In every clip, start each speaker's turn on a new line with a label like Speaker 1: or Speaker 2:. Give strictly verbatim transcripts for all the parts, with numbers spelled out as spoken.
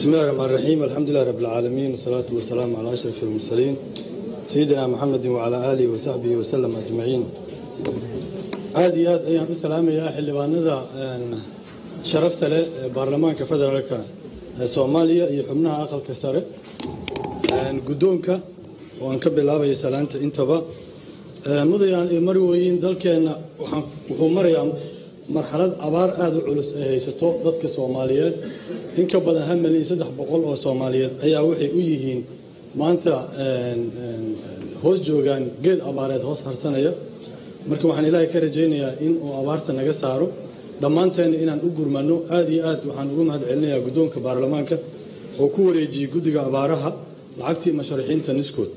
Speaker 1: بسم الله الرحمن الرحيم الحمد لله رب العالمين والصلاة والسلام على أشرف المرسلين سيدنا محمد وعلى آله وصحبه وسلم أجمعين. هذه أيام السلام يا حلبانذا شرفت له برلمان كفدرالك سوماليا يحمنها أقل كسرة قدومك وانكب الله بيسالانت انتبه مضيان مرويين ذلكن ومريم مرحلة أبار آذو علوس هيستو ضدك الصوماليات إن كبدا هم اللي صدح بقول أو الصوماليات أي وحي ويهين ما أنت هوس جوجان جد أبارات هوس هرسنايا مركب وحنا إلهي كرجينيا إن أبارتنا جسارو لما أنت إن أقول منو هذه آد وحنا نقوم هذا علنيا قدوم كبرلمانك وكوري جي قدق أبارها لعقتي مشاريعين تنسكت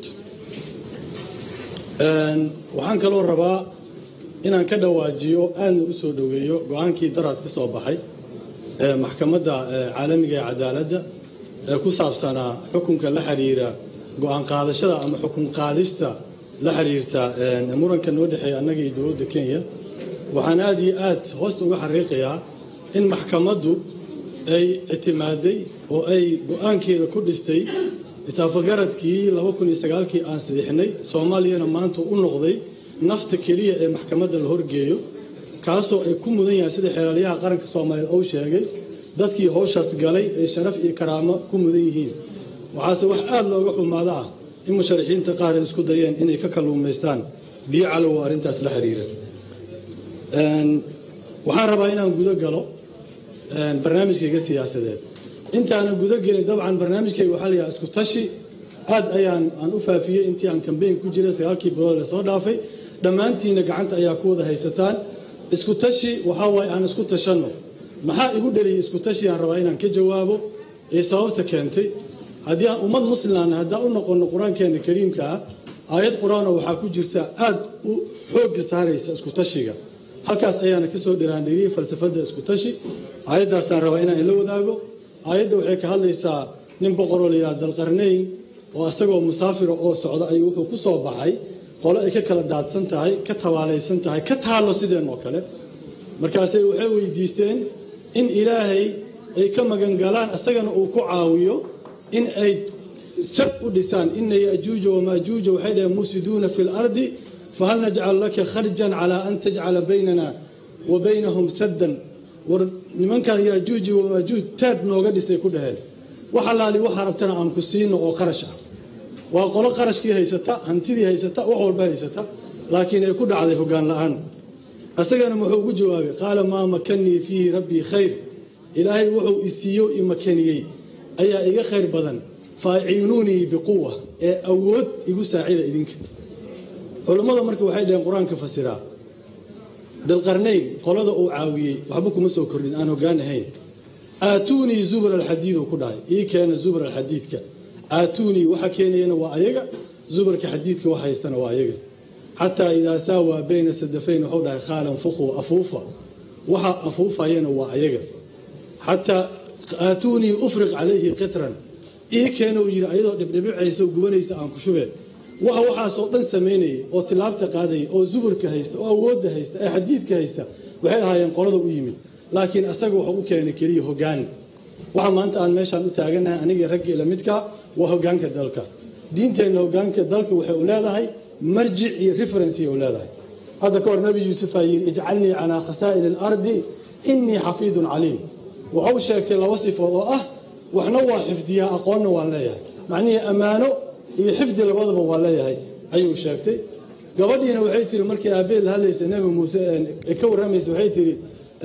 Speaker 1: waxaan kaloo rabaa inaan ka dhawaajiyo aan u soo dhaweeyo go'aankii daraad ka soo baxay ee maxkamadda caalamiga ee cadaaladda ee ku saabsanaa xukunka la xiriira go'aan qaadashada ama xukun qaadista la xiriirta muranka noo dhaxeeya annaga iyo dawladda Kenya waxaan aad iyo aad hoosta uga xariiqayaa in maxkamaddu ay itimaaday oo ay go'aankeeda ku dhistay isafagaradkii laba kun iyo sagaal kii aan saxiixnay Soomaaliyana maanta u noqday nafta kaliya ee maxkamadda la horgeeyo kaasoo ay ku mudan yahay sida xeelaliyaha qaranka Soomaaliyeed oo sheegay dadkii hawshaas galay ee sharaf iyo karaamo ku mudan yihiin waxaase wax aad looga xumaada ah in musharaxiinta qaar isku dayeen inay ka kaluumaystaan biyo calow arintaas la xiriira een waxaan rabaa inaan gudo galo een barnaamijkayga siyaasadeed intaana gudo gelin dabcan barnaamijkayga waxa la yahay isku tashi aad ayaan aan u faafiyay intii aan campaign ku jiray sagaalkii bilood la soo dhaafay dhamaantiina gacanta ayaa ku wada haysataan isku tashi waxa way aan isku tashano maxaa igu dhaliyay isku tashi aan rabaa inaan ka jawaabo ee sababta keentay hadii aan ummad muslimaan hadaa u noqono quraankeena kariimka ah aayad quraan waxa ku jirta aad u xoog saaraysa isku tashiga halkaas ayaana ka soo dhiraandhiriyay falsafada isku tashi aayadaas aan rabaa inaan la wadaago aayadda waxay ka hadlaysaa nin boqor oo leeyahay dalqarnayn oo asagoo musaafir oo socda ay wuxuu ku soo baxay qolo ay ka kala daadsan tahay ka tawaalaysan tahay ka taalo sideen oo kale markaas ay waxay weydiisteen in ilaahay ay ka magan galaan asagana uu ku caawiyo in ay sad u dhisaan in yaajuuj wa maajuuj waxay dhahay musiduuna fil ardi fahal naj'al laka kharjan ala an taj'ala baynana wa baynahum saddan war nimankan yaajuuj wa maajuuj taad nooga dhisay ku dhaheen waxa laali waxa rabtana aan ku siino oo qarash ah waa qolo qarashkii haysata hantidii haysata wax walba haysata laakiin ay ku dhacday hogaan la'aan asagana wuxuu ugu jawaabay qaala ma makani fi rabbi khayr ilaahay wuxuu isiyo imakaniyay ayaa iga khayr badan faa'iinuni biquwa ee awood igu saacida idinka culimada markii waxay dhaheen quraanka fasira dalqarnayn qolada uu caawiyay waxba kuma soo kordhin aan hogaan ahayn aatuni zubr alhadid ku dhaay ee keena zubr alhadidka aatuni waxa keenayna waa ayaga zubarka xadiidka waxa haystana waa ayaga hatta ida sawa bayna sadafayn wuxuu dhahay khaalan fuqu afuufa waxa afuufayna waa ayaga hatta aatuni ufriq alayhi qitran ee keena uu yiri ayadoo dibdibicayso gubanaysa aan ku shubeen waxa waxa soo dhan sameynay oo tilaabta qaaday oo zubarka haysta oo awoodda haysta ee xadiidka haysta waxay ahaayeen qolada u yimid laakiin asaga wuxuu u keenay kaliya hogaan waxa maanta aan meeshan u taaganahay aniga rag ila midka waa hogaanka dalka diinteena hogaanka dalka waxay u leedahay marjic iyo reference iyo leedahay hada ka war nabi yuusuf ayir ij'alni ala khasaa'il al-ardi inni hafidun alim wuxuu sheegtay laba sifo oo ah waxna waa xifdiya aqoonna waa leeyahay macnaheedu amaano iyo xifdi labadaba waa leeyahay ayuu sheegtay gabadhiina waxay tiri markii aabeel hadlaysay nabi muuse ee ka waramaysa waxay tiri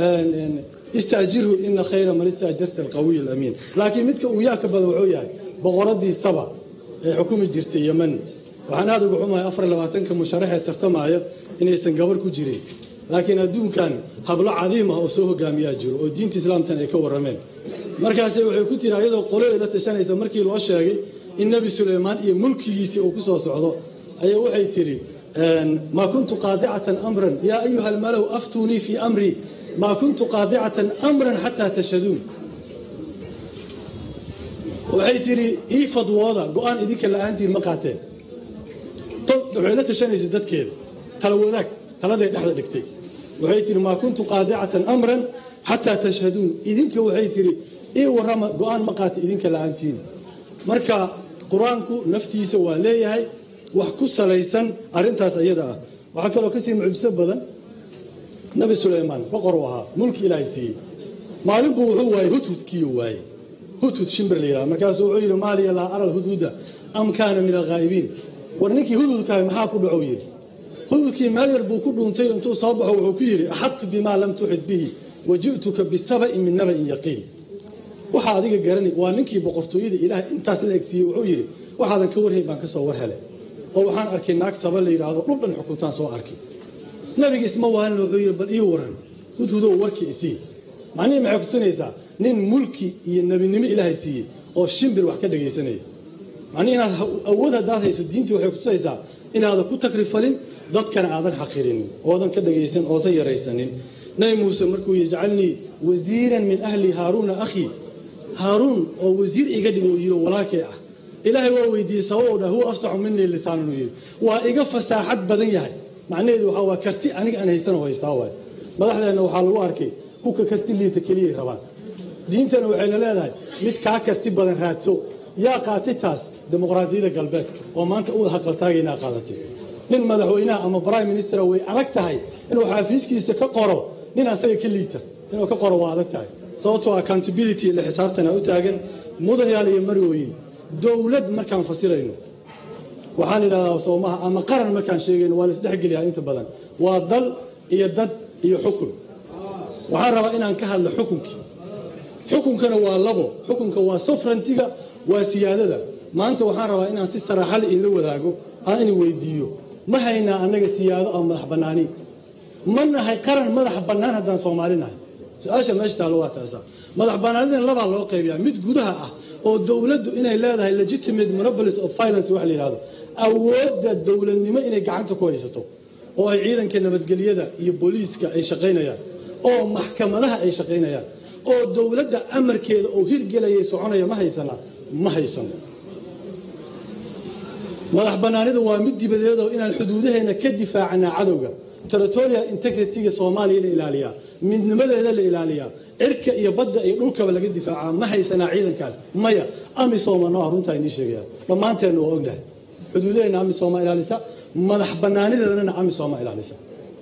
Speaker 1: استاجره إن خير من استاجرت القوي الأمين لكن متك وياك بدوعيا بغردي سبع حكومة جرت اليمن وحنا هذا بحومة أفر لواتن كمشارحة تختمعية إن يستنقبر كجري لكن الدون كان حبل عظيمة وسوه جامية جرو ودين الإسلام تنيكو الرمين مركز وحكوتي رايد وقولوا إلى تشان إذا مركي الوشاقي النبي سليمان ملكي يسي وقصص عضو أي وحي تري ما كنت قاطعة أمرا يا أيها الملو أفتوني في أمري ما كنت قاطعة أمرا حتى تشهدون waxay tiri ii fadwooda go'aan idinka la'aantii ma qaateen tad waxay la tashanaysaa dadkeeda tala wadaag taladay dhaxda dhigtay waxay tiri ma kuntu qaadi'atan amran hatta tashhadun idinka waxay tiri إيه ورما قوان مقات إذن كالعنتين مركا قرآنكو نفتيسا وليهي وحكوس ليسا أرنتاس أيضا وحكا لو كسي معبسة بدن نبي سليمان فقروها ملك إلهي معلوم هو هتوت كيو واي هتوت شمبر ليلا مركز وعيل مالي لا أرى الهدود أم كان من الغائبين ورنيكي هدود كان محاكو بعويل هدود كي مالي ربو كله انتي انتو صابحه وعكيري أحط بما لم تحد به وجئتك بالسبأ من نبأ يقين وحا ديغا غارني waa ninkii boqortooyada ilaahay intaas la eegsiyo wuxuu yiri waxaan ka warhay baan ka soo war helay oo waxaan arkay naag sabal la yiraahdo dhul dhan xukuntaan soo arkay nabiga isma waan wuxuu yiri bal ii waran hudhudo warkii isii macnaheedu maxay ku sanaysaa nin mulki iyo nabinimo ilaahay siiyay oo shimbir wax ka dhageysanay macnaheedu awood hadaad hayso diintii waxay ku tusaysaa inaad ku takrifalin dadkana aadan xaqirin oo aadan ka dhageysan oo san yareysanin nabi muuse markuu yajcalni wasiiran min ahli haaruna akhi هارون أو وزير إيجادي ويجيله ولا كيا إلهي هو ويدي سواه هو أفصح مني اللسان ويجي وإيجا فساحات بدنيا معناه إذا هو كرتي أنا أنا هيستنا وهيستوى ما ده إنه حلوة أركي هو كرتي اللي تكليه ربان دينتنا وعينا لا لا مت كرتي بدن هاتسو يا قاتتاس ديمقراطية قلبتك وما أنت أول حق تاجينا قادتي من مدحوينا أما برايم مينستر وي أركتهاي إنه حافيسكي استكقروا نينا سوي كليته إنه كقروا وعدكتهاي صوتوا accountability اللي حسابتنا وتاجن مدن يالي مروين دولة مكان فصيلينه وحال إلى صومها أما قرن مكان شيئين والسدح قليها أنت بدن وضل يدد يحكم وحرب إن أنكهل حكمك حكم كان والله حكم كوا صفر انتجا وسيادة ما أنت وحرب إن أنسير حل إلا وذاقو أنا ويديو ما هينا أنك سيادة أو مدح بناني من هاي قرن مدح بنان هذا صومالنا سؤال ما اشتغل وقتها مدح بنادين لبع لو قيبيا مid gudaha ah oo dawladdu inay leedahay legitimate monopolies of finance wax la yiraahdo awoodda dawladnimo inay gacanta ku haysato oo ay ciidanka nabadgelyada iyo booliiska ay shaqeynayaan oo maxkamadaha ay shaqeynayaan oo dawladda amarkeeda oo hirgelayay soconaya ma haysana ma haysano madax banaanidu waa mid dibadeed oo inaan xuduudaheena ka difaacana cadawga territorial integrity Soomaaliya la ilaaliyaa midnimadeeda la ilaaliyaa cirka iyo badda iyo dhulkaba laga difaaca ma haysana ciidankaas maya ami Soomaaliya runta ay sheegayaan dhamaanteen oo ognahay xuduudeena ami Soomaaliya ilaalisa madax banaanideedana ami Soomaaliya ilaalisa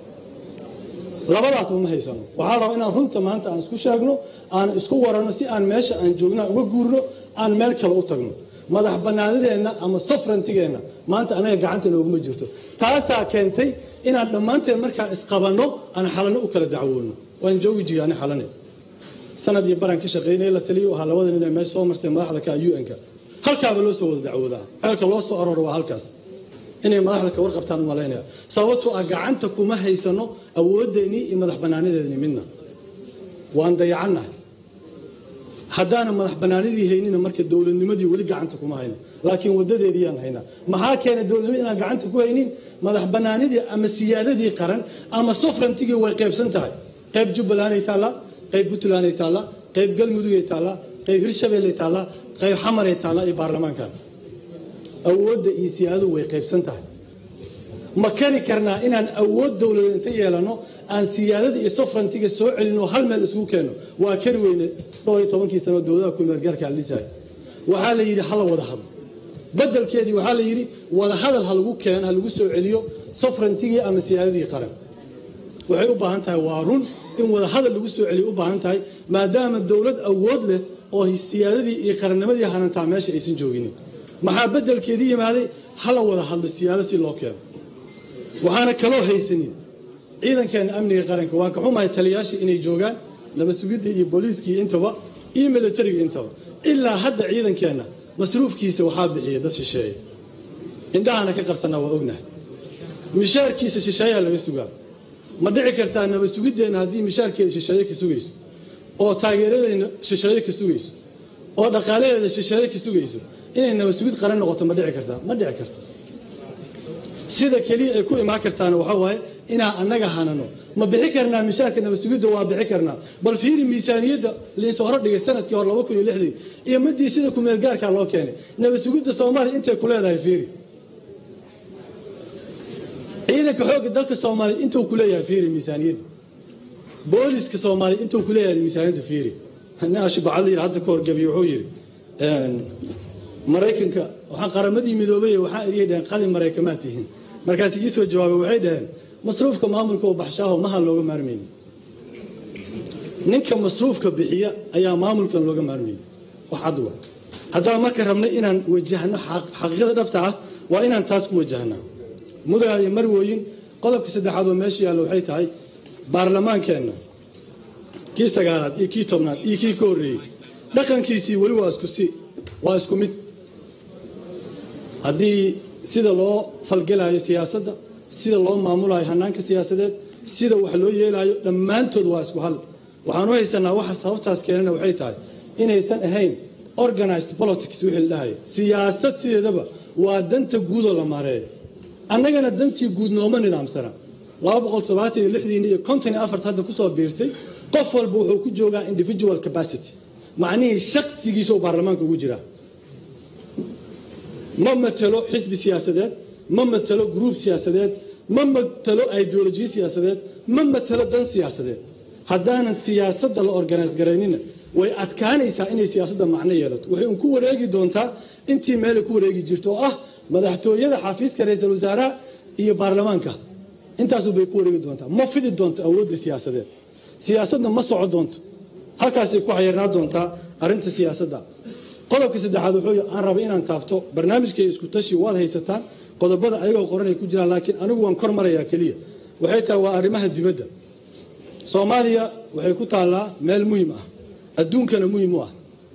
Speaker 1: labadaas ma haysano waxa la rabaa inaan runta maanta aan isku sheegno aan isku warano si aan meesha aan joogna uga guurno aan meel kale u tagno madax banaanideena ama safrantigeena maanta anaga gacanta nooguma jirto taasa keentay inaan dhamaanteen markaa isqabano aan xalano u kala dacwoono waan joogi jigaan xalane sanadii baran ka shaqeynay la taliyo waxa labadan inay meesha soo martay madaxda ka U N-ka halkaaba loo soo wada dacwoodaa halka loo soo aroro waa halkaas inay madaxda ka warqabtaan maleynaya sababtoo ah gacanta kuma haysano awoodeeni iyo madax banaanideedni midna waan dayacanahay haddana madax banaanidii haynina marka dawladnimadii wali gacanta kuma hayno laakiin wadadeedii aan hayna maxaa keenay dawladnimada inaan gacanta ku haynin madax banaanidii ama siyaadadii qaran ama sovereignty-gii way qaybsan tahay qayb Jubbaland ay taala qayb Puntland ay taala qayb Galmudug ay taala qayb Hirshabelle ay taala qayb Xamar ay taala iyo baarlamaanka awoodda iyo siyaadadu way qaybsan tahay ma kari karnaa inaan awood dawladeed inta yeelano aan siyaadada iyo sovereignty-ga soo celino hal meel isku keeno waa kari weyne dhowr iyo toban sano dawladda ku meel gaarka lisay waxa la yiri hal wada hadal badalkeedii waxa la yiri wada hadal hal lagu keen hal lagu soo celiyo sovereignty-ga ama siyaadadii qaran waxay u baahan tahay waa run in wada hadal lagu soo celiyo u baahan tahay maadaama dawlad awood leh oo siyaadadii iyo qarannimadii hananta meesha aysan joogin maxaa badalkeedii yimaaday hal wada hadal siyaadada si loo keeno waxaana kaloo haysanin ciidankan amniga qaranka waan ka xumahay taliyaasha inay joogaan laba sugidii iyo booliiskii intaba iyo militariga intaba ilaa hadda ciidankeena masruufkiisa waxa bixiyay dad shisheeye indahana ka qarsanaa waa ognahay mishaarkiisa shisheeyaa laga sugaa ma dhici kartaa naba sugideena haddii mishaarkeeda shisheeye ka sugayso oo taageeradeena shisheeye ka sugayso oo dhaqaalaheeda shisheeye ka sugayso inay naba sugid qaran noqoto ma dhici kartaa ma dhici karto sida kaliya ay ku imaan kartaan waxa waaye inaa anaga hanano ma bixi karnaa mishaarka naba sugidda waa bixi karnaa bal fiiri miisaaniyadda leeso hor dhigay sanadkii hor laba kun iyo lixdii iyo madii sida ku meel gaarka loo keenay naba sugidda Soomaaliya intay ku leedahay fiiri ciidanka xoogga dalka Soomaaliya intuu ku leeyahay fiiri miisaaniyadda booliska Soomaaliya intuu ku leeyahay miisaaniyadda fiiri naashi bacali hadda ka horgabiy wuxuu yiri een Mareykanka waxaan qaramadii midoobay waxaan iriyay qalin Mareykanmaatihin markaas ii soo jawaabay waxay dhaheen masruufka maamulka oo baxshaaho ma ha looga maarmeyn ninka masruufka bixiya ayaa maamulkan looga maarmeyn wax cad waa haddaba marka rabnay inaan wajahno xaqiiqada dhabta ah waa inaan taas ku wajahnaa mudane marwooyin qodobka saddexaad oo meesha yaalo waxay tahay baarlamaankeena kii sagaalaad iyo kii tobnaad iyo kii ka horreeyay dhaqankiisii wali waa isku si waa isku mid haddii sida loo falgalayo siyaasadda sida loo maamulayo hanaanka siyaasadeed sida wax loo yeelayo dhammaantood waa isku hal waxaan u haysanaa waxa sababtaas keenana waxay tahay inaysan ahayn organized politics wixii la dhahayo siyaasad sideedaba waa danta guud oo la maareeyo annagana dantii guud nooma nidaamsana laba boqol todobaatan iyo lixdan iyo konton iyo afar hadda ku soo biirtay qof walba wuxuu ku joogaa individual capacity macnihii shakhsigiisa oo baarlamaanka ugu jira ma matalo xisbi siyaasadeed ma matalo group siyaasadeed ma matalo ideology siyaasadeed ma matalo dan siyaasadeed haddaanan siyaasadda la organize garaynina way adkaanaysaa inay siyaasadda macno yeelato waxay ku wareegi doontaa intii meel ku wareegi jirto oo ah madaxtooyada xafiiska ra'iisul wasaaraha iyo baarlamaanka intaas bay ku wareegi doontaa ma fidi doonto awoodda siyaasadeed siyaasadna ma socon doonto halkaas ay ku xayirnaa doontaa arinta siyaasadda qodobka saddexaad wuxuu aan rabaa inaan taabto barnaamijka isku tashi waad haysataan qodobada ayagoo qoran ay ku jiraan laakiin anigu waan kor marayaa kaliya waxay tahay waa arrimaha dibadda Soomaaliya waxay ku taalaa meel muhiim ah adduunkana muhiim u ah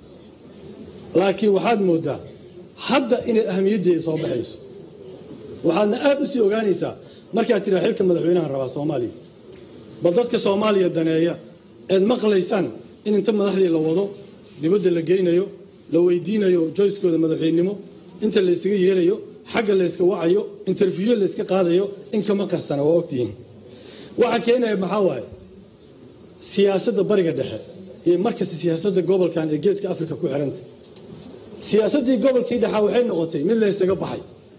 Speaker 1: laakiin waxaad moodaa hadda inay ahamiyadeeda soo baxayso waxaadna aad u sii ogaanaysaa markaad tiraa xilka madaxweynaha rabaa Soomaaliya bal dadka Soomaaliya daneeya ee maqlaysaan in inta madaxdii la wado dibadda la geynayo la weydiinayo joyskooda madaxweynimo inta la isaga yeelayo xagga la iska wacayo interview la iska qaadayo in kama qarsana waa ogtihiin waxa keenaya maxaa waaye siyaasadda bariga dhexe iyo markas siyaasadda gobolkan ee geeska Afrika ku xiranta siyaasadii gobolkii dhexe waxay noqotay mid la isaga baxay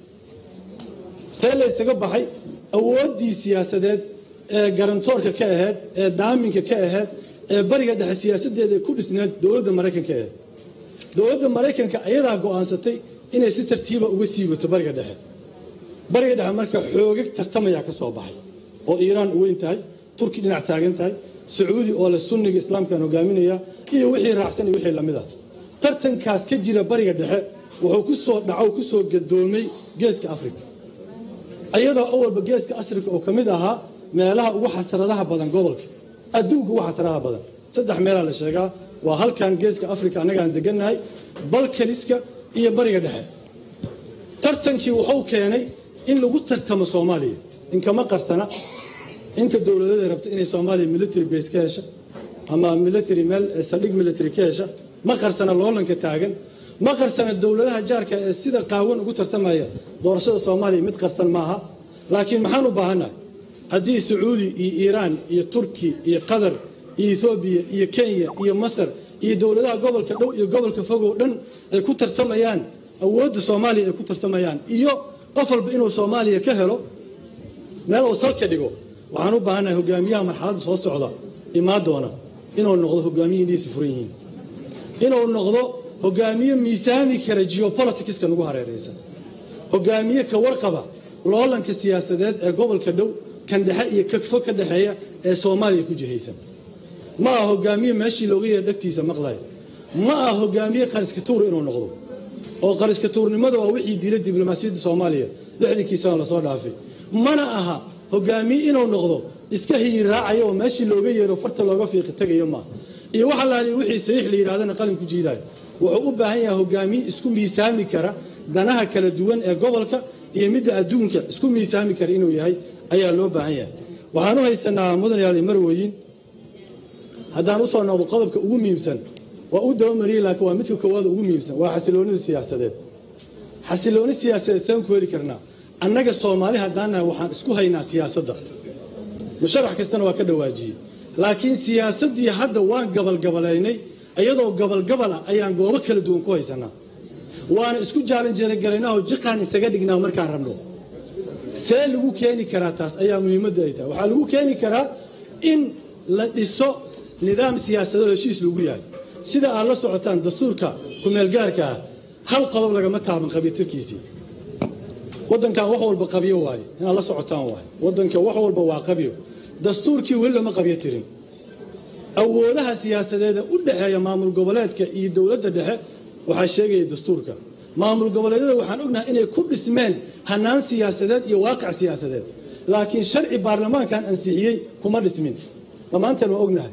Speaker 1: see la isaga baxay awoodii siyaasadeed ee garantoorka ka ahayd ee daaminka ka ahayd ee bariga dhexe siyaasadeeda ku dhisneed dawladda Mareykanka ee dawladda Mareykanka ayadaa go'aansatay inay si tartiiba uga siibato bariga dhexe bariga dhexe marka xoogag tartamaya ka soo baxay oo Iiraan u weyn tahay Turki dhinac taagan tahay Sacuudi oo la sunniga islaamka hogaaminaya iyo wixii raacsan iyo wixii lamid ah tartankaas ka jira bariga dhexe wuxuu ku soo dhacow ku soo gadoomay geeska Afrika ayadoo awalba geeska Afrika oo kamid ahaa meelaha ugu xasaradaha badan gobolka adduunka ugu xasaradaha badan saddex meel la sheegaa waa halkan geeska Afrika anaga aan deganahay Balkaniska iyo bariga dhexe tartankii wuxuu keenay in lagu tartamo Soomaaliya in kama qarsana inta dawladda rabta inay Soomaaliya military base ka hesho ama military meel saldhig military ka hesho ma qarsana loolanka taagan ma qarsana dawladaha jaarka ee sida qaawan ugu tartamaya doorashada Soomaaliya mid qarsan maaha laakiin maxaan u baahanahay haddii Sacuudi iyo Iiraan iyo Turki iyo Qatar iyo Ethiopia iyo Kenya iyo Masar iyo dawladaha gobolka dhow iyo gobolka fog oo dhan ay ku tartamayaan awoodda Soomaaliya ay ku tartamayaan iyo qof walba inuu Soomaaliya ka helo meel uu salka dhigo waxaan u baahanahay hogaamiyaha marxaladda soo socda imaa doona inuu noqdo hogaamiyihiisa furan yihiin inuu noqdo hogaamiye miisaami kara geopolitics-ka nagu hareeraysan hogaamiye ka warqaba loolanka siyaasadeed ee gobolka dhow kan dhexe iyo ka fog ka dhaxeeya ee Soomaaliya ku jihaysan ma aha hogaamiye meeshii looga yeer dhagtiisa maqlay ma aha hogaamiye qariska tuur inuu noqdo oo qariska tuurnimada waa wixii diilay diblomaasiyadda Soomaaliya lixdankii sano la soo dhaafay mana aha hogaamiye inuu noqdo iska hiiraacayo oo meeshii looga yeero farta looga fiiqi tagayo ma iyo waxa la leeyahay wixii saxiix la yiraahdana qalin ku jiiday wuxuu u baahan yahay hogaamiye isku miisaami kara danaha kala duwan ee gobolka iyo midda adduunka isku miisaami kara inuu yahay ayaa loo baahan yahay waxaan u haysanaa mudanayaal marwooyin haddaan u soo noqdo qodobka ugu muhiimsan waa u dawmariyay laakiin waa midka koowaad ugu muhiimsan waa xasiloonida siyaasadeed xasiloonida siyaasadeed saan ku heli karnaa annaga Soomaali haddaana waxaan isku haynaa siyaasadda musharax kastana waa ka dhawaajiyay laakiin siyaasadii hadda waan gabal gabalaynay ayadoo gabal gabal ah ayaan goobo kala duwan ku haysanaa waana isku jaalan jeeray garaynaa oo jiqaan isaga dhignaa markaan rabno see lagu keeni karaa taas ayaa muhiimadda ay tahay waxaa lagu keeni karaa in la dhiso nidaam siyaasadeed heshiis lagu yahay sida aan la socotaan dastuurka ku meel gaarka ah hal qodob laga ma taaban qabiilkiisii wadankan wax walba qabiyo waay in la socotaan waay wadanka wax walba waa qabiyo dastuurkii wali lama qabiyo tirin awoodaha siyaasadeed u dhaxeeya maamul goboleedka iyo dawladda dhexe waxa sheegay dastuurka maamul goboleedyada waxaan ognahay inay ku dhismeen hanaan siyaasadeed iyo waaqic siyaasadeed laakiin sharci baarlamaankan ansixiyay kuma dhismin maanta loo ognahay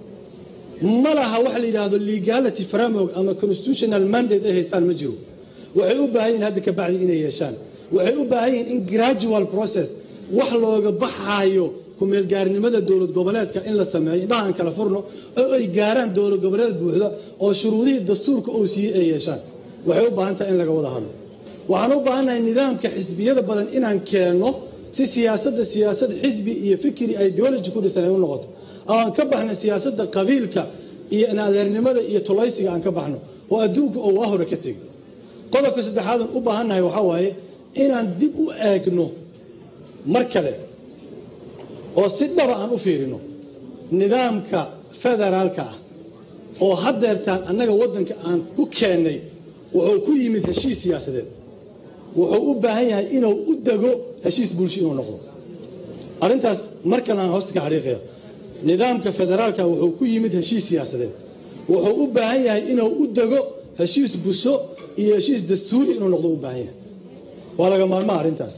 Speaker 1: malaha wax la yiraahdo legality framework ama constitutional mandate ay haystaan ma jiro waxay u baahan yihiin hadda ka bacdi inay yeeshaan waxay u baahan yihiin in gradual process wax looga baxaayo ku meel gaarnimada dawlad goboleedka in la sameeyo indhahan kala furno oo ay gaaraan dawlad goboleed buuxda oo shuruudihii dastuurka uu siiyay ay yeeshaan waxay u baahan tahay in laga wada hadlo waxaan u baahanahay nidaamka xisbiyada badan inaan keeno si siyaasadda siyaasad xisbi iyo fikri ideology ku dhisan ay u noqoto aan ka baxno siyaasadda qabiilka iyo adeernimada iyo tolaysiga aan ka baxno oo adduunka oo waa hore ka tagay qodobka saddexaad u baahanahay waxa waaye inaan dib u eegno mar kale oo si dhaba aan u fiirino nidaamka federaalka ah oo hadeertaan annaga wadanka aan ku keenay wuxuu ku yimid heshiis siyaasadeed wuxuu u baahan yahay inuu u dago heshiis bulsho inuu noqdo arintaas markan aan hoosta ka xariiqaya nidaamka federaalka wuxuu ku yimid heshiis siyaasadeed wuxuu u baahan yahay inuu u dago heshiis bulsho iyo heshiis dastuuri inuu noqdo u baahan yahay waa laga maarmaa arintaas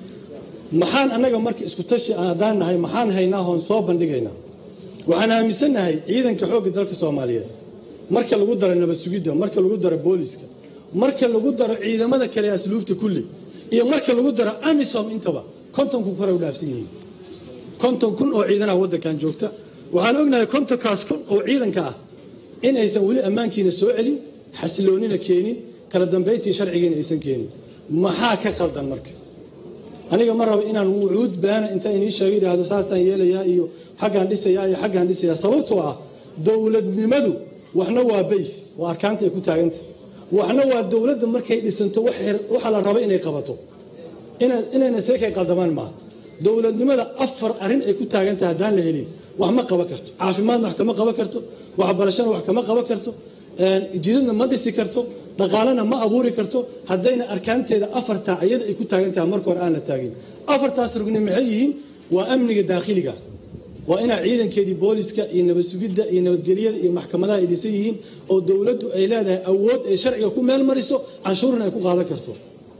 Speaker 1: maxaan annaga markii isku tashi aan nahay maxaan haynaa hoon soo bandhigaynaa waxaan aaminsanahay ciidanka xoogga dalka Soomaaliyeed marka lagu daro nabad sugidda marka lagu daro booliska marka lagu daro ciidamada kale asluubta kulli iyo marka lagu daro amisom intaba konton ku kor u dhaafsan yihiin konton kun oo ciidan ah wadankan joogta waxaan ognahay konton kaas kun oo ciidanka ah in aysan wali ammaankiina soo celin xasiloonina keenin kala dambeyntii sharcigiina aysan keenin maxaa ka qaldan marka aniga ma rabo inaan wuxuud baana inta inii sheegay yiraahdo saasaan yeelayaa iyo xaqaan dhisayaa iyo xaqaan dhisayaa sababtoo ah dawladnimadu waxna waa base waa arkaanta ay ku taagantay waxna waa dawladda markay dhisanto waxa la rabo inay qabato ina inayna seekay qaldamaan ma dawladnimada afar arin ay ku taagantahay hadaan la helin wax ma qaban karto caafimaad wax kama qaban karto waxbarashada wax kama qaban karto jidadna ma dhisi karto dhaqaalana ma abuuri karto hadayna arkaanteeda afarta ayada ay ku taagantahay marka hore aan la taagin afartaas rugni maxay yihiin waa amniga daaqiliga waa ina ciidankeedii booliska iyo nabad sugidda iyo nabadgelyada iyo maxkamadaha ay dhisan yihiin oo dawladdu ay leedahay awood ay sharciga ku meel mariso canshuurna ay ku qaadan karto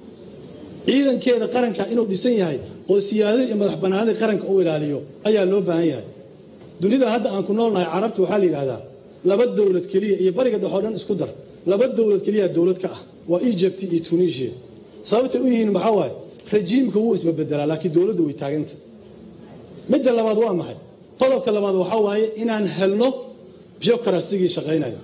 Speaker 1: ciidankeeda qaranka inuu dhisan yahay oo siyaadada iyo madax banaanida qaranka uu ilaaliyo ayaa loo baahan yahay dunida hadda aan ku noolnahay carabta waxa la yiraahdaa laba dawlad kaliya iyo bariga dhaxo dhan isku dar laba dawlad kaliya dawlad ka ah waa Egypt iyo Tunisia sababta u yihiin waxa waaye rejiimka wuu isbedelaa laakiin dawladdu way taaganta midda labaad waa maxay qodobka labaad waxa waaye inaan helno bureaucracy shaqeynaya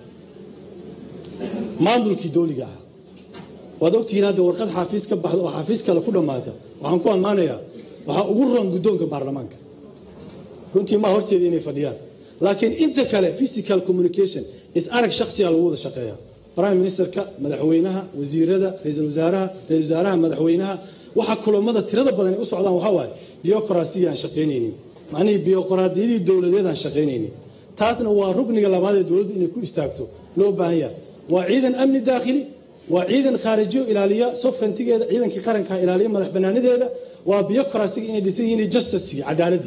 Speaker 1: maamulkii dawliga ah wadogtiina hadda warqad xafiis ka baxdo oo xafiis kale ku dhamaata waxaan ku amaanayaa waxa ugu roon gudoonka baarlamaanka runtii ma horteeda inay fadhiyaan laakiin inta kale physical communication is arag shakhsiga lagu wada shaqeeyaa prime ministerka madaxweynaha wasiirada ra'iisul wasaaraha ra'iisul wasaaraha madaxweynaha waxa kulamada tirada badan u socdaan waxa waaye bureaucracy aan shaqeynaynin macnaheedu bureaucracy dawladeed aan shaqeynaynin taasna waa rugniga labaad ee dawladdu inay ku istaagto loo baahan yahay waa ciidan amni daaqili waa ciidan khaarijiyo ilaaliya sovereignty-geeda ciidankii qaranka ilaaliya madax banaanideeda waa bureaucracy inay dhisan yihiin justice cadaaladi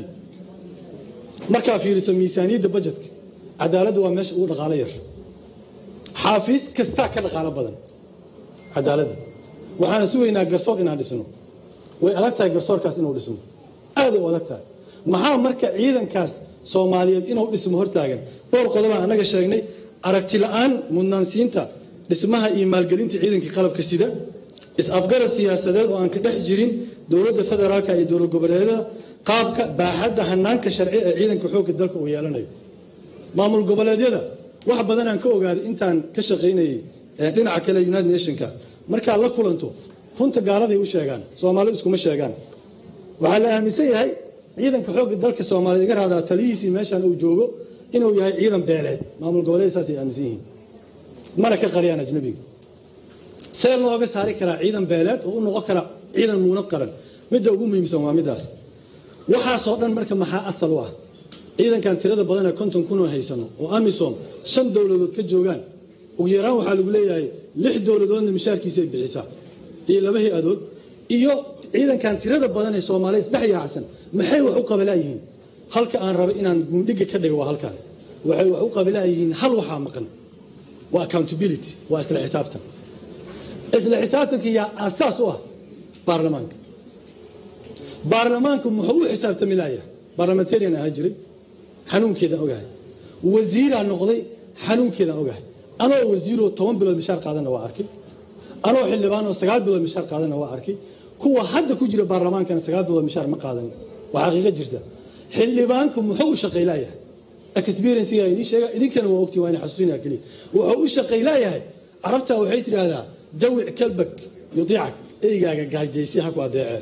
Speaker 1: marka fiiriso miisaaniyadda budgetka cadaaladu waa meesha ugu dhaqaale yar xafiis kasta ka dhaqaale badan cadaalada waxaan suugaynaa garsoor inaan dhisno way adag tahay garsoorkaas inuu dhismo aad u adag tahay maxaa marka ciidankaas Soomaaliyeed inuu dhismo hortaagan dhowr qodob aan anaga sheegnay aragti la'aan mudnaansiinta dhismaha iyo maalgelinta ciidanka qalabka sida is afgarad siyaasadeed oo aan ka dhex jirin dawladda federaalka iyo dawlad goboleedyada qaabka baaxadda hanaanka sharci ee ciidanka xoogga dalka uu yeelanayo maamul goboleedyada wax badan aan ka ogaaday intaan ka shaqeynayay dhinaca kale United Nationska marka la kulanto runta gaaladay u sheegaan Soomaalidu iskuma sheegaan waxa la aaminsan yahay ciidanka xoogga dalka Soomaaliyeed iga raada taliyihiisa meeshan uu joogo inuu yahay ciidan beeleed maamul goboleedyadaas ay aaminsan yihiin mana ka qariyaan ajnabiga see looga saari karaa ciidan beeleed oo u noqon kara ciidan muunad qaran midda ugu muhiimsan waa midaas waxaas oo dhan marka maxaa asal u ah إذا كان ترى بدنا كنتم كونوا هيسنو وأميسوم شن دولة ذات كجوجان ويراو حال يقولي لح دولة دون مشارك يسيب بالحساب إيه لما هي أدود إيو إذا كان ترى بدنا الصومالي صدحي أحسن محي وحقوق بلايين خلك أن ربنا ندق كده وهلك وحي وحقوق بلايين هل وحامقن وأكاونتبيليتي وأسلحة حسابتك أسلحة حسابتك هي أساسها برلمانك برلمانك محو حسابته ملاية برلمانتيريان هجري حنون كذا أوجه وزير النقضي حنون كذا أوجه أنا وزيره طوان بلو مشارك هذا نواركي أنا وحلبانه سجال بلو مشارك هذا نواركي كوا حد كوجر برلمان كان سجال بلو مشارك مقادن وحقيقة جدا حلبانكم محو شقيلاية اكسبيرينس هي دي شيء دي كانوا وقتي وانا حسينا كلي وحو شقيلاية عرفتها وحيت هذا دوع كلبك يضيعك إيجاك قاعد جيسي حكوا ضيعه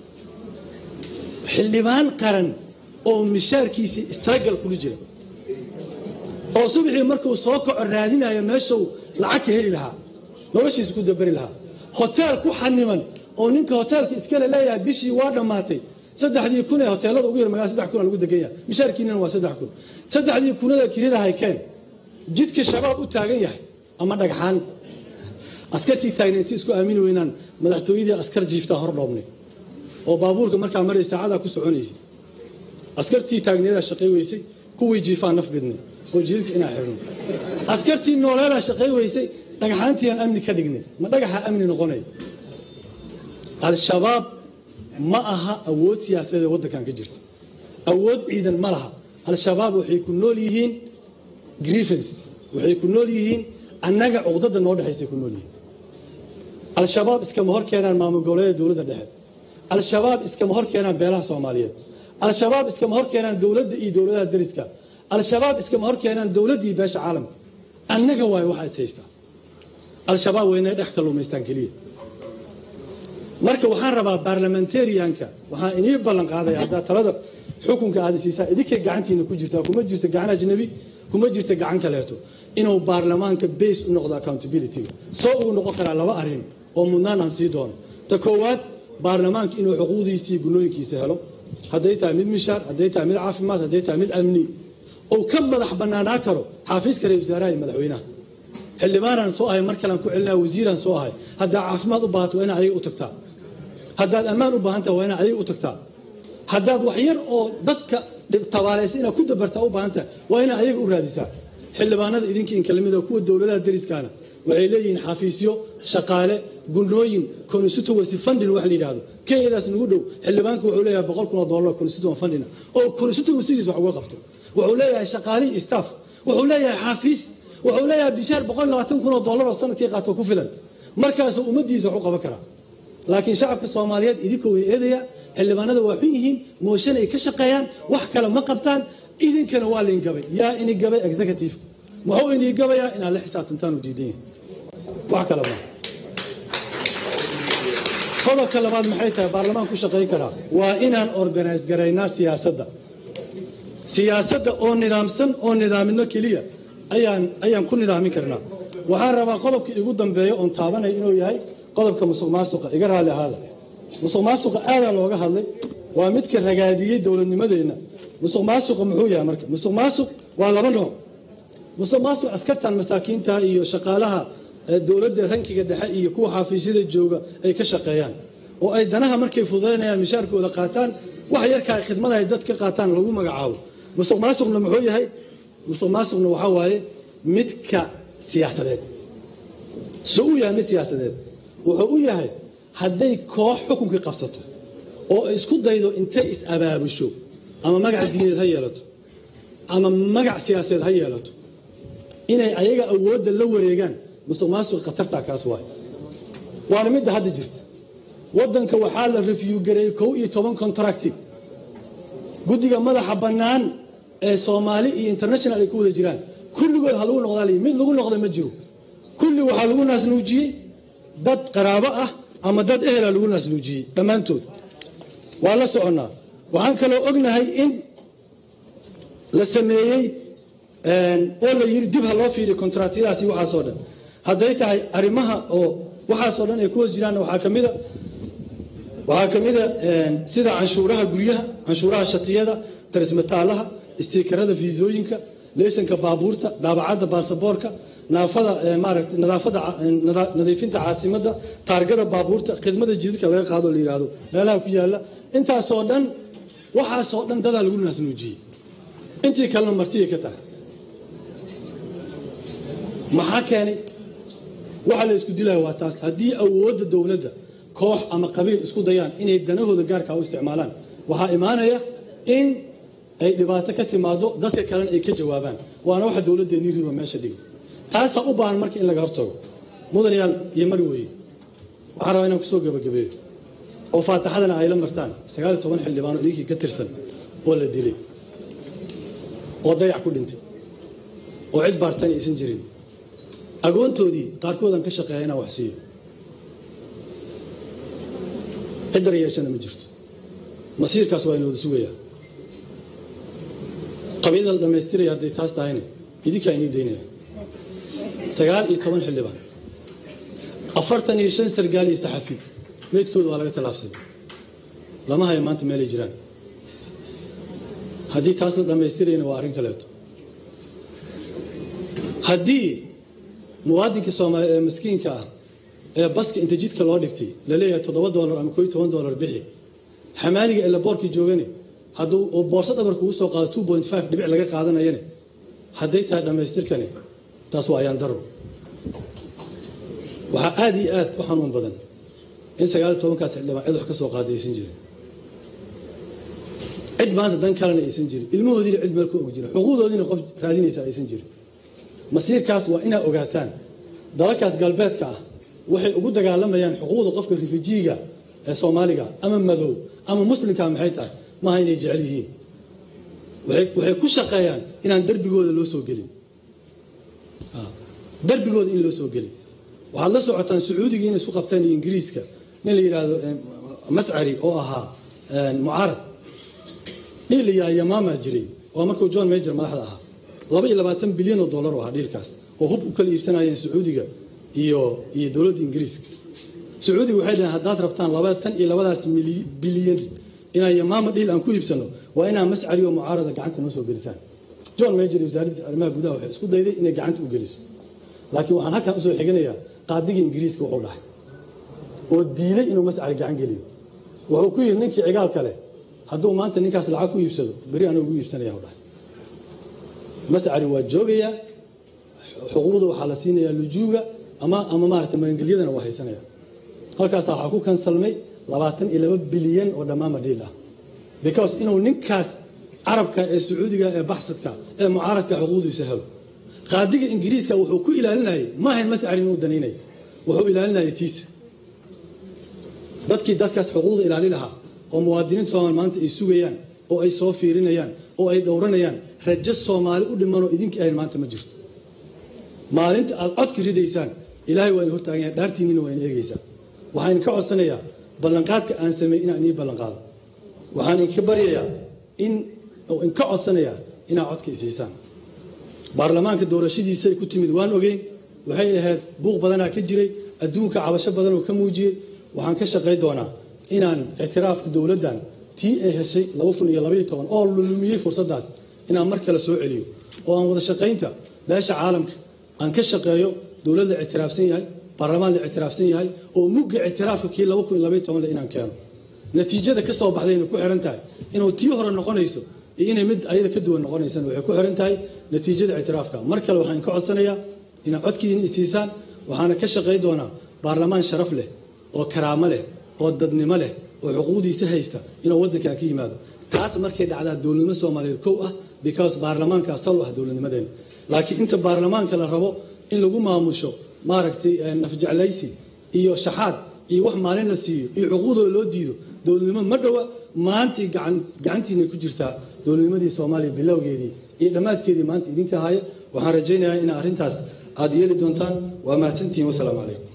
Speaker 1: حلبان قرن أو مشاركيسي استرجل كل جرا أو صبحي مركو سوق الرادين يا ماشوا لعك هلي لها ما وش يسكت دبر لها هوتيل كو حنمن أو نينك هوتيل إسكال لا يا بيشي وارد ماتي صدق دي يكون هوتيلات وغير ما صدق يكون لو دقيقة مشاركين waa صدق يكون صدق دي يكون لا كريده هاي كان جدك شباب u taagan yahay ama dhagxaan askartii taagneetii isku aamin weynaan madaxtooyadii askar jiifta hor dhoobnay oo baabuurka markaa maray saacada ku soconaysay askartii taagneeda shaqay weysay kuwii jiifaan naf bidnay oo jidka ina xirno askartii nooleela shaqay weysay dhagxaantii aan amni ka dhignay ma dhagaxa amni noqonay al-shabaab ma aha awood siyaasadeed waddankan ka jirta awood ciidan ma laha al-shabaab waxay ku nool yihiin grievance waxay ku nool yihiin annaga cugdada noo dhaxaysay ku nool yihiin al-shabaab iskama hor keenaan maamul goboleedyada dawladda dhexe al-shabaab iskama hor keenaan beelaha Soomaaliyeed al-shabaab iskama hor keenaan dawladda iyo dawladaha dariska al-shabaab iskama hor keenaan dawladda iyo beesha caalamka annaga way waxa is haystaa al-shabaab way inay dhex kaluumaystaan kaliya marka waxaan rabaa parliamentarianka waxaan inii ballan qaaday hadda talada xukunka aad siisaa idinka gacantiina ku jirta kuma jirta gacan ajnabi kuma jirta gacan kaleeto inuu baarlamaanka base u noqdo accountability soo uu noqon kara laba arin oo mudnaan aan sii doono ta koowaad baarlamaanka inuu xuquuqdiisa iyo gunooyinkiisa helo haday tahay mid mishaar haday tahay mid caafimaad haday tahay mid amni oo ka madax banaanaa karo xafiiska ra'iisul wasaaraha madaxweynaha xildhibaanan soo ahay markaan ku celinaa wasiiran soo ahay hadda caafimaad u baahato in ay u tagtaa haddaad ammaan u baahan tahay waa inaad adiga u tagtaa haddaad wax yar oo dadka tabaaleysa inaad ku dabartaa u baahan tahay waa inaad ayaga u raadisaa xildhibaanada idinkii in kalamida kuwa dawladaha dariskaana waxay leeyihiin xafiisyo shaqaale gunooyin constituency funding wax la yiraahdo keeyadaas nagu dhow xildhibaanku wuxuu leeyahay boqol kun oo dollar constituency funding oo constituency wax uga qabto wuxuu leeyahay shaqaale staff wuxuu leeyahay xafiis wuxuu leeyahay bishaar boqol iyo labaatan kun oo dollar oo sanadkii qaato ku filan markaas uu umadiisa wax u qaban karaa laakiin shacabka Soomaaliyeed idinku way eedaya xildhibaanada waa xun yihiin mooshan ay ka shaqeeyaan wax kale ma qabtaan idinkana waa leen gabay yaa inay gabay executive wuxuu inay gabayaa in la xisaabtantaan u diideen wax kale ma qodobka labaad maxay tahay baarlamaanku ku shaqeyn karaa waa inaan organize gareynaa siyaasadda siyaasadda oo nidaamsan oo nidaamino kaliya ayaan ayaan ku nidaamin karnaa waxaan rabaa qodobka ugu dambeeyo oo taabanay inuu yahay qodobka musuqmaasuqa iga raali ahaada musuqmaasuqa aad looga hadlay waa mid ka ragaadiyay dawladnimadeena musuqmaasuqa muxuu yahay marka musuqmaasuq waa laba nooc musuqmaasuq askartan masaakiinta iyo shaqaalaha dawladda rankiga dhexe iyo kuwa xafiisyada jooga ay ka shaqeeyaan oo ay danaha markay fududeynayaan mishaarkooda qaataan wax yarka khidmada ay dadka qaataan lagu magacaabo musuqmaasuqna muxuu yahay musuqmaasuqna waxa waaye midka siyaasadeed soo u yahay mid siyaasadeed wuxuu u yahay haday koox xukunka qabsato oo isku daydo intay is abaabusho ama magac diineed ha yeelato ama magac siyaasadeed ha yeelato inay ayaga awoodda la wareegaan musuqmaasuq qatarta kaas waay waana mid hadda jirta wadanka waxaa la review gareeyay kow iyo toban contract gudiga madaxa banaan ee Soomaali iyo international ay ku wada jiraan kulligood hal uu noqday mid lagu noqday ma jiro kulli waxa lagu naas nuujiyay dad qaraabo ah ama dad ehel lagu naas nuujiyay dhamaantood waa la soconaa waxaan kale ognahay in la sameeyay een oo la yiri dib ha loo fiiriyo kontraktiyadaasi waxa soo dhan haday tahay arimaha oo waxa soo dhan ay ku jiraan waxa kamida waxa kamida een sida canshuuraha guryaha canshuuraha shatiyada tarismataalaha استيكرada fiisooyinka leesanka baabuurta daabacada baasaboorka naafada maaragtay nadaafada nadiifinta caasimada taargada baabuurta khidmada jidadka laga qaado la yiraahdo meelaha ku yaala intaas oo dhan waxa soo dhan dad lagu naasnuujiyay intii kale martii ka tahay maxaa keenay waxa la isku dilay waa taas hadii awoodda dawladda koox ama qabiil isku dayaan inay danahooda gaarka u isticmaalaan waxa imaanaya in ay dhibaato ka timaado dadka kale ay ka jawaabaan waana waxa dawladdeenu rido meesha dhigay taas u baahan markii in laga hortago mudanayaal iyo mar weey waxa rabaa inaan ku soo gabagabeeyo oo faataxadana ay la martaan sagaal iyo toban xildhibaan oo idinka ka tirsan oo la dilay oo dayac ku dhintay oo cid baartan aysan jirin agoontoodii qaarkood aan ka shaqeeyayna wax siiyo qadar yeeshana ma jirto masiirkaas waa inuu sugayaa qabiilada dhameystiraya haday taas tahayna idinka inay deynaya sagaal iyo toban xildhibaan afartan iyo shan sargaal iyo saxafi meedkooda waa laga talaabsaday lama hayo maanta meel ay jiraan haddii taas la dhameystirayna waa arrin kaleeto haddii muwaadinka Soomaaliyeed ee miskiinka ah ee baska inta jidka loo dhigtay la leeyahay toddoba dollar ama koob iyo toban dollar bixi xamaaliga ee laboorkii joogane hadduu oo boorso dhabar kugu soo qaado two point five dhibic laga qaadanayane hadday tahay dhameystirkani taas waa ayaan daro waxa aad iyo aad u xanuun badan in sagaal iyo toban kaas xildhibaan cid wax ka soo qaadaysan jiray cid maanta dan kalena aysan jirin ilmahoodii cid meel ku og jira xuquuqdoodina qof raadinaysa aysan jirin masiirkaas waa ina ogaataan dalkaas galbeedka ah waxay ugu dagaalamayaan xuquuqda qofka refujiiga ee Soomaaliga ama madow ama muslimka maxay tahay ma haynay jecel yihiin waxay waxay ku shaqeeyaan inaan darbigooda loo soo gelin darbigooda in loo soo gelin waxa la socotaan Sacuudiga inay isku qabtaan Ingiriiska nin la yiraahdo Mas'ari oo ahaa mucaarad ilaa yamaama jiray oo markuu John Major madaxda ahaa laba iyo labaatan bilyan oo dollar oo dhilkaas oo hub u kala iibsanayeen Sacuudiga iyo iyo dawladda Ingiriiska Sacuudiga waxay leedahay haddaad rabtaan labaatan iyo labadaas bilyan ina yamaama dhil aan ku iibsano waa ina Mas'ari oo mucaarada gacanta noo soo gelisaan John Major wasaaradda arrimaha gudaha waxay isku dayday inay gacanta u geliso laakiin waxaan halkan u soo xiganayaa qaadiga Ingiriiska wuxuu dhahay oo diiday inuu Mas'ari gacan geliyo wuxuu ku yiri ninkii cigaal kale hadduu maanta ninkaas lacag ku iibsado bari aan ugu iibsanayaa dhahay Mas'ari waa joogaya xuquuqda waxa la siinayaa lujuuga ama ama maarta maangaliyadana waa haysanaya halkaas waxa ku kansalmay labaatan iyo laba bilyan oo dhamaama dhil ah because inuu ninkaas arabka ee Sacuudiga ee baxsadka ee mucaaradka xuquuqdiisa helo qaadiga Ingiriiska wuxuu ku ilaalinayay ma ahayn Mas'ari inuu danaynay wuxuu ilaalinayay tiis dadkii dadkaas xuquuqda ilaalin lahaa oo muwaadiniin Soomaali maanta ay sugayaan oo ay soo fiirinayaan oo ay dhowranayaan rajo Soomaali u dhimano idinka ay maanta ma jirto maalinta aad cod ka ridaysaan Ilaahay waa inuu hortaagan yahay dhaartiinina waa inuu eegaysaa waxaan ka codsanayaa ballanqaadka aan sameeyay inaan inii ballanqaado waxaan ka baryayaa in oo in ka codsanayaa inaa codka isiisaan baarlamaanka doorashadiisa ay ku timid waan ogeyn waxay ahayd buuq badanaa ka jiray adduunka cabasho badan oo ka muujiyay waxaan ka shaqeyn doonaa inaan ictiraafka dawladdan tii ay heshay laba kun iyo laba iyo toban oo lumiyay fursadaas inaan mar kale soo celiyo oo aan wada shaqeynta beesha caalamka aan ka shaqeeyo dawladda ictiraafsan yahay baarlamaanka ictiraafsan yahay oo mugga ictiraafka kii laba kun iyo laba iyo toban la inaan keeno natiijada ka soo baxdayna ku xiran tahay inuu tii hore noqonayso iyo inay mid ayada ka duwan noqonaysan waxay ku xiran tahay natiijada ictiraafka mar kale waxaan ka codsanayaa in codkiina isiisaan waxaana ka shaqeyn doonaa baarlamaan sharaf leh oo karaamo leh oo dadnimo leh oo xuquuqdiisa haysta inuu wadanka ka yimaado taas markay dhacdaa dawladnimada Soomaaliyeed koow ah because baarlamaanka sal wax dawladnimadeena laakiin inta baarlamaanka la rabo in lagu maamusho maaragtay nafjeclaysi iyo shaxaad iyo wax maalin la siiyo iyo xuquuqdooda loo diido dawladnimo ma dhawa maanta gacan gacantiina ku jirtaa dawladnimadii Soomaaliya bilowgeedii iyo dhamaadkeedii maanta idinka haya waxaan rajaynayaa in arrintaas aad yeeli doontaan waa mahadsantihiin wassalaamu calaykum